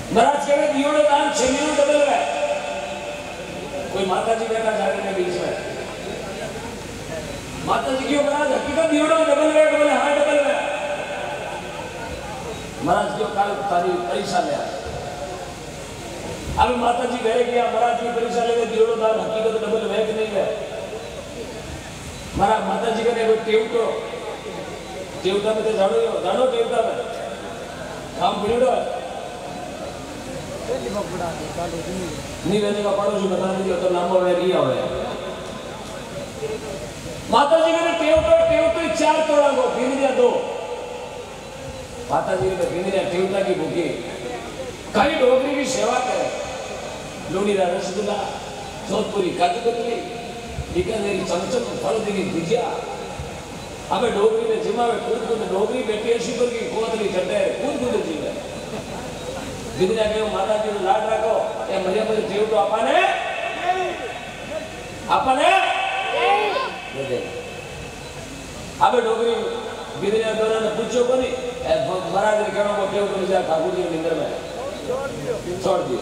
महाराज कहे दियोड़ो दान छेमीनो डबल है। कोई माता जी बैठा जाकर के बीच में, माता जी क्यों महाराज हकीकत दियोड़ो डबल है, डबल हाँ डबल है। महाराज क्यों काल तारी परीक्षा ले आए। अब माता जी घरे गया, महाराज की परीक्षा लेके दियोड़ो दान हकीकत डबल है कि नहीं है। महाराज माता जी करे कोई टेवटो टेवटा में तो जानो टेवटा में काम पीड़ो है नहीं रहने का पड़ोसी बता दीजिए तो नाम में रिया हुआ है। माता जी ने टेवटो 4 तोड़ा को गिनिया 2। माता जी ने गिनिया टेवटा की भूखी कई डोगरी की सेवा करे। लोनीरा रसगुल्ला, जोधपुरी काजू कतली, बीकानेरी चमचम, फलदी भुजिया। हमें डोगरी में जिमावे कूद डोगरी बेटी ऐसी पर की कोतली चटे कूद जीवे। बिना के माता जी ने लाड रखो ये मजे मजे टेवटो आपने दे दे। हमें डोगरी बिना दोनों ने पूछो को नहीं महाराज ने कहना को टेवटो जा ठाकुर जी निंदर में छोड़ दिए।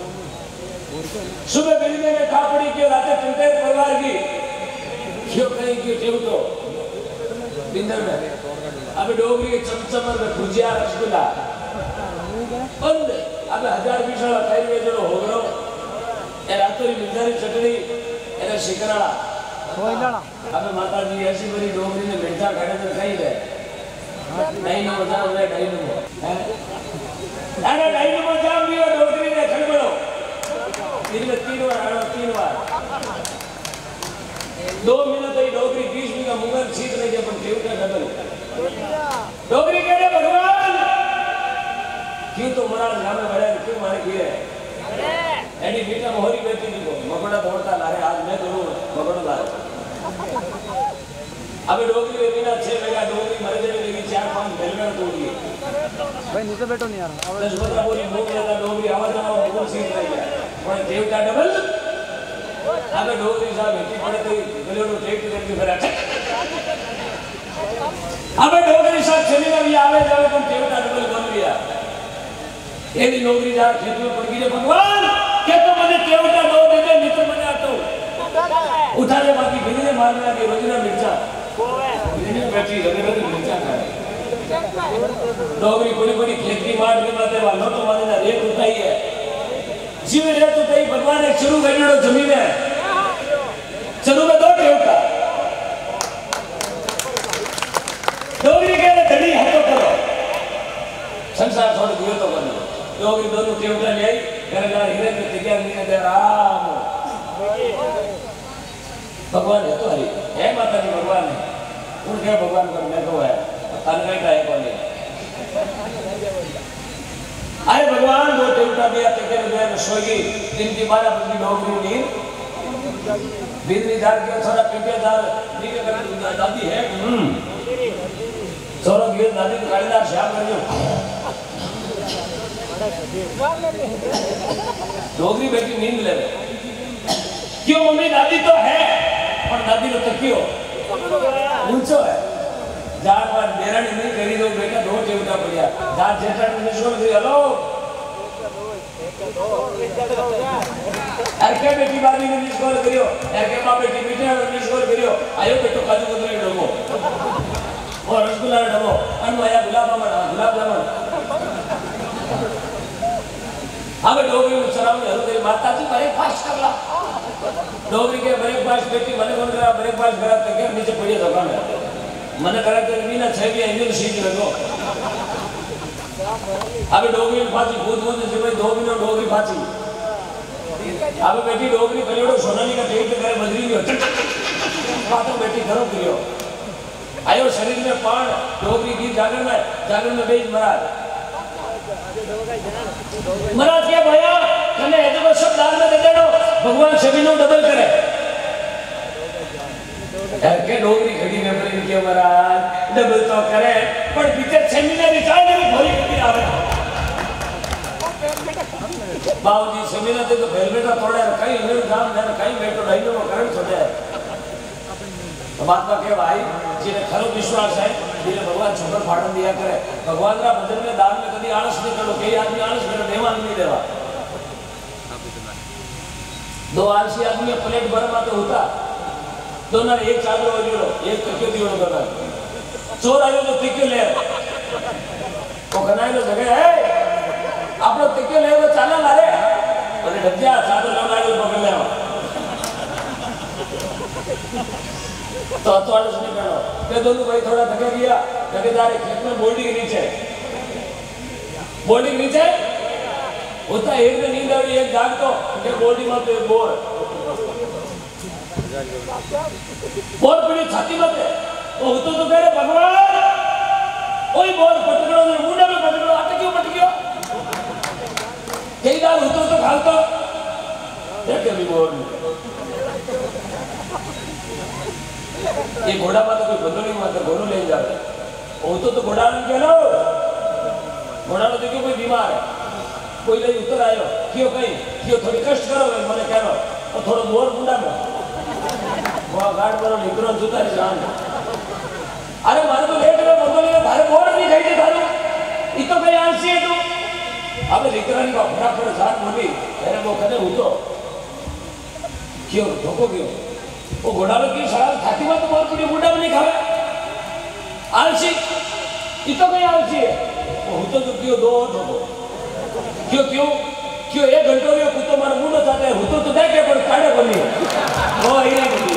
सुबह बिजली में ठाकुरी के रातें चलते परिवार की क्यों कहीं की टेवटो निंदर में। अब डोगरी के चमचमर में भुजिया रसगुल्ला बंद। अब 1020 खाई में जो हो गयो ए रातोरी मिर्जारी चटनी एने शिकराड़ा अब माता जी ऐसी बड़ी डोगरी ने मिर्जा खाने तो खाई दे नहीं ना मजा हो नहीं नो अरे नहीं नो मजा भी हो डोगरी ने खड़बड़ो दिन में 3 बार 2 मिनट ही डोगरी 20 मिनट का मुंगल सीख नहीं जब टेवटा डबल डोगरी कह रहे भगवान क्यों तो महाराज नामे बड़े क्यों मारे किए एडी मीठा मोहरी बेटी जी को मकोड़ा दौड़ता ला रहे आज मैं करूं मकोड़ा ला रहे। अबे डोगरी में बिना 6 महीना डोगरी मर जाने लगी 4-5 बेलगड़ तोड़ दिए भाई नीचे बैठो नहीं यार अब 10-15 बोली मुंह लेता डोगरी आवाज ना मुंह सीख रही है और देवता डबल। अबे डोगरी साहब बेटी पड़े तो गलेड़ो टेक करके फिर अबे डोगरी साहब चली ना भी आवे जावे तुम देवता डबल बन गया। ये भी नौकरी जा खेत में पड़ गई भगवान के तो मैंने टेवटा दो दे दे नहीं तो मैंने आतो उठा ले बाकी बिजली मारना की रोजना मिर्चा बिजली बैठी लगे लगे मिर्चा खाए। नौकरी बड़ी बड़ी खेत की मार के माते वालों तो माने ना रेत उठाई है जीव रेत उठाई भगवान एक शुरू करने जमीन है शुरू में 2 टेवटा नौकरी के लिए धड़ी हाथों करो संसार छोड़ दियो तो बनो डोगरी दोनों टेवटा ले आई घर ला हीरे में तिग्या मीने दे राम भगवान है तो है माता जी भगवान है उनके भगवान पर मैं तो है तनका का है कौन है आए भगवान 2 टेवटा दिया तिग्या में सोगी दिन की 12 बजे डोगरी नींद बिजली दार के थोड़ा पिटियादार नीचे कर दादी है सोरो गिर दादी को कालीदार श्याम कर जो डोगरी बेटी नींद ले क्यों मम्मी दादी तो है पर दादी को तो क्यों ऊंचो है जान बार बेरानी नहीं करी दो बेटा 2 टेवटा पड़िया जान जेठा ने निशोर दी हेलो एके बेटी बादी ने निशोर करियो एके मां बेटी बेटी ने निशोर करियो आयो बेटो काजू कतरी डोमो और रसगुल्ला डबो अनवाया गुलाब जामुन अब डोगरी में शराब में हर माता जी ब्रेकफास्ट कर ला डोगरी के ब्रेकफास्ट बेटी मने बोल रहा ब्रेकफास्ट करा तो क्या नीचे पड़ी दुकान है मने करा तो बिना 6 भी इंजन सीख रखो। अब डोगरी में फांसी कूद से भाई 2 मिनट डोगरी फांसी अब बेटी डोगरी करियो सोनाली का टेक करे बजरी में बातों बेटी करो करियो आयो शरीर में पान डोगरी गीत जागरण में बेच महाराज क्या भैया कने है तो सब दाल में दे देनो भगवान सभी नो डबल करे के डोगरी घड़ी में पर इनके महाराज डबल तो करे पर बीते 6 महीने रिचार्ज में भरी कभी आवे बाबूजी सेमिनार तो बेलबेटा तोड़े कहीं इन्हें काम ने कहीं बैठो डाइनो करंट छोड़े बात का के भाई जिन्हें खरो विश्वास है એટલે ભગવાન છોકર ફાડન દિયા કરે ભગવાનના ભજન દાન में कभी आलस नहीं करो कई आदमी आलस करे देवा नहीं देवा दो आलसी आदमी प्लेट भरमा तो होता दोनों एक चादर वजूरो एक तकियो दियो करना चोर आयो तो तकियो ले वो कनाई तो जगह है आप लोग तकियो ले वो चाला ला रे अरे डब्जा चादर लगा के पकड़ ले तो आलस नहीं करो ते दोनों भाई थोड़ा थके गया ठेकेदार खेत में बोल्डी के नीचे होता एक में नींद आई एक जाग तो एक बोल्डी मत एक बोर पीड़ी छाती मत है वो तो कह रहे भगवान ओए बोर पटकड़ो ने मुंडा में पटकड़ो आटे क्यों पटकियो कई बार होतो तो खालतो देखे भी बोर ये घोड़ा माता कोई बंदोली माता घोड़ो ले जाते वो तो घोड़ा ने कह लो घोड़ा ने देखो कोई बीमार है कोई ले उतर आयो क्यों थोड़ी कष्ट करो मैंने कह लो और थोड़ा बोर मुंडा में वो गार्ड पर निकरो जूता री जान अरे मारे तो लेट में बंदोली में थारे बोर नहीं खाई दे थारे ई तो कई आलसी है तू अबे लिकरानी का फटाफट जान बोली अरे वो कने उतो क्यों धोको क्यों वो घोड़ा में की शराब खाती में तो बोर पूरी मुंडा में नहीं खावे आलसी ई तो कई आलसी है वो उतो तो क्यों दो धोको क्यों एक घंटो में कुत्तो मार मुंडो जाते है उतो तो देखे पर काढ़े बनी वो ही नहीं बोली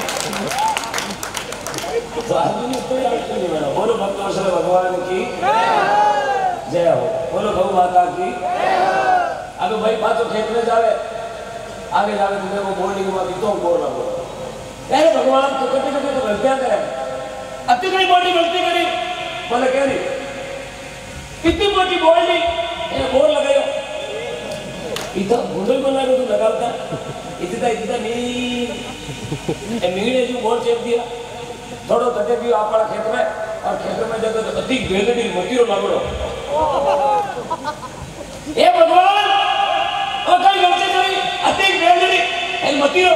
तो आदमी कोई आलसी नहीं बना बोलो भक्तवत्सल भगवान की जय हो बोलो गौ माता की अब भाई बात खेत में जावे आगे जावे तो देखो बोर्डिंग में तो बोल रहा बोलो अरे भगवान तो कटे तो गलतियां करे अति कई बड़ी गलती करी बोले कह रही कितनी मोटी बोली ये बोल लगायो इतना बुंडल बना के तू लगाता इतना नहीं ए मीणे जो बोल चेप दिया थोड़ो तटे भी आपड़ा खेत में और खेत में जगह तो अति बेगड़ी मतीरो लागड़ो ए भगवान ओ कई गलती करी अति बेगड़ी ए मतीरो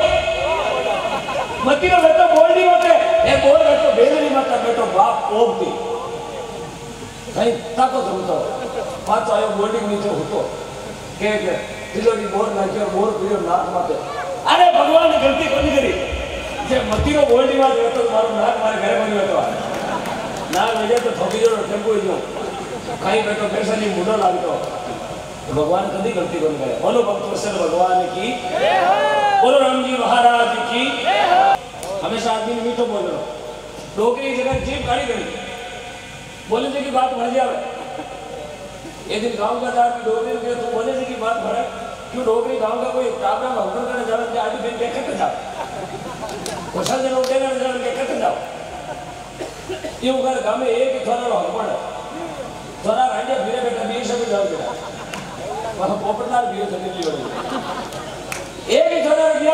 बेटो बोलनी मते ए बोल बेटो बेगड़ी मत बेटो बाप ओबती कहीं ताको जमतो पाछो आयो बोर्डिंग नीचे होतो के तिलोड़ी बोर नाख्यो बोर पीयो नाक माते अरे भगवान ने गलती कोनी करी जे मतीरो बोर्डिंग में बेटो मारो नाक मारे घरे बनी बेटो नाक वजे तो ठोकी जो टेम्पो जो कहीं बेटो पैसा नहीं मुंडो लागतो तो भगवान कभी गलती कोनी करे बोलो भक्तवत्सल भगवान की जय हो बोलो राम जी महाराज की हमेशा आदमी मीठो बोल रहा डोकरी जगह जीप गाड़ी गई बोले थे कि बात बढ़ जावे एक दिन गांव का दार की डोगरी के तो बोले थे कि बात बढ़े क्यों डोगरी गांव का कोई टाबरा में हुक्म करने जावे के आदमी बेन के कट जाओ कोसा जन उठे करने जावे के कट जाओ ये उगर गांव में एक थोड़ा हुक्म है थोड़ा रांडे फिरे बेटा 20 से जाओ बेटा वहां पोपटलाल भी चली ली वाली एक ही थोड़ा गया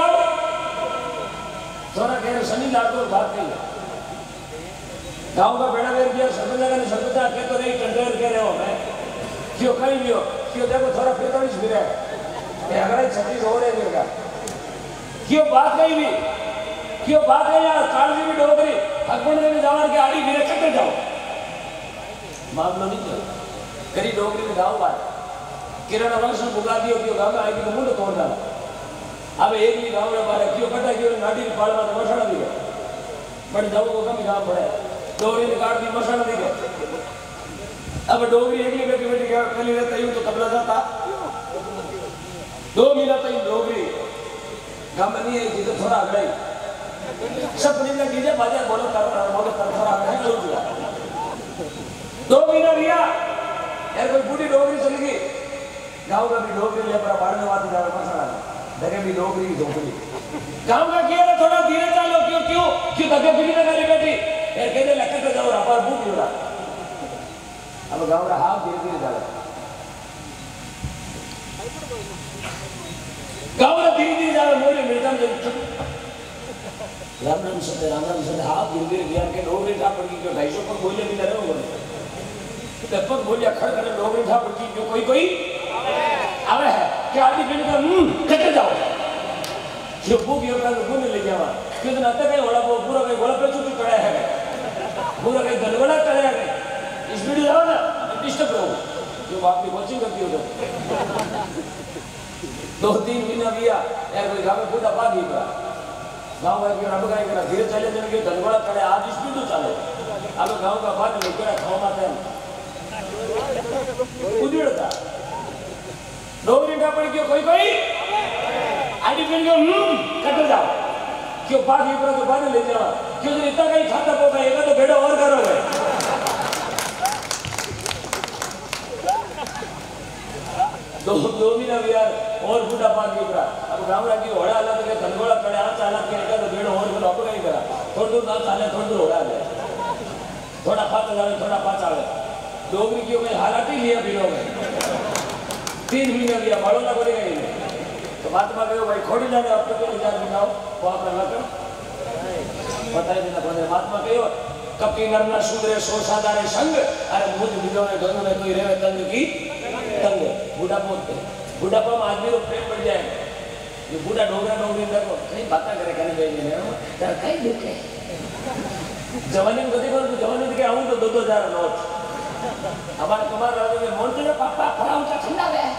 थोड़ा कह शनि लाल को बात कही गांव का बेड़ा वेर किया सरपंच ने सरपंच के तो नहीं कंट्रोल कह रहे हो मैं क्यों कहीं भी हो क्यों देखो थोड़ा पेतोड़ी फिरे ये अगर 36 हो रहे हैं क्यों बात नहीं यार कालजी भी डोगरी हकबंद में जावर के आड़ी फिरे कट जाओ मामलो नहीं चल करी डोगरी में गांव बात किरण अवश्य बुला दियो क्यों गांव में आएगी तो मुंड तोड़ डाला अब एक भी गांव में बारे क्यों कटा क्यों नाटी पाल में मसाला दिया बड़ी जाओ को कम गांव पड़े डोगरी ने काट दी मसाला दी गए अब डोगरी एक ही बेटी क्या कली रहता यूं तो तबला जाता 2 महीना तक डोगरी गांव में नहीं है जिधर थोड़ा अगड़ाई सब ने डीजे बाजा बोलो थोड़ा अगड़ाई करो दिया 2 महीना रिया यार कोई बूढ़ी डोगरी चली गई गांव का भी डोगरी ले पर बाढ़ने वाली जावे मसाला लगे भी डोगरी गांव का किया थोड़ा धीरे चलो क्यों तके बिली लगा ली बेटी यार कहते लक्का तो जाओ अपार भूख योड़ा अब गांव रा हाथ धीरे जावे गांव रा धीरे जावे मोरे मिलता जब राम नाम सत्य हाथ धीरे गया के डोगरी था पड़ गई 250 पर बोले भी ना रहो तब बोलिया खड़ खड़ डोगरी था पड़ गई कोई आवे है कि आदमी बिन का कटे जाओ जो भूख योगा तो गुण ले जावा क्यों ना तक है वाला वो पूरा कोई वाला पे चुप पड़ा है पूरा कहीं गड़बड़ा करे गए स्पीड जाओ ना डिस्टर्ब रहो जो आपकी कोचिंग करती हो तो 2-3 महीना किया यार कोई गाँव में पूरा पा गई गाँव में अब क्या करा धीरे चले चले के गड़बड़ा करे आज स्पीड तो चले अब गाँव का बात नहीं करा खाओ माते उधड़ता डोगरी का पढ़ क्यों कोई आईडी पेन क्यों कट जाओ क्यों बात ये तो बाद ले जाओ क्यों इतना कहीं खाता पोगा ये तो बेड़ा और करोगे दो महीना भी यार और बूढ़ा पान के ऊपर अब गाँव की होड़ा अलग के धनगोड़ा पड़े आ चाला के एक तो बेड़ा और बोला अब नहीं करा थोड़ा दूर ना चाले थोड़ा दूर होड़ा ले थोड़ा पाँच आवे डोगरी की कोई हालात ही लिया बिलो में 3 महीना लिया बड़ों ना बोलेगा ही तो बात में कहो भाई खोड़ी जाने अब तो विचार बनाओ वो आप लगा बताइए देना पड़े बात में कहो कपी नरना सुंदरे सोसादारे संग अरे मुझ बिलो में गंग में कोई रेवे तंग की तंग बुढ़ापा में आदमी को प्रेम बढ़ जाए ये बूढ़ा डोगरा डोगरी देखो कहीं बातें करे कहने भेजने यार कहीं देखे जवानी में कभी करो जवानी के आऊँ तो 2-2 हज़ार नोट हमारे कुमार राजा के मोड़ के पापा फराउन का ठंडा है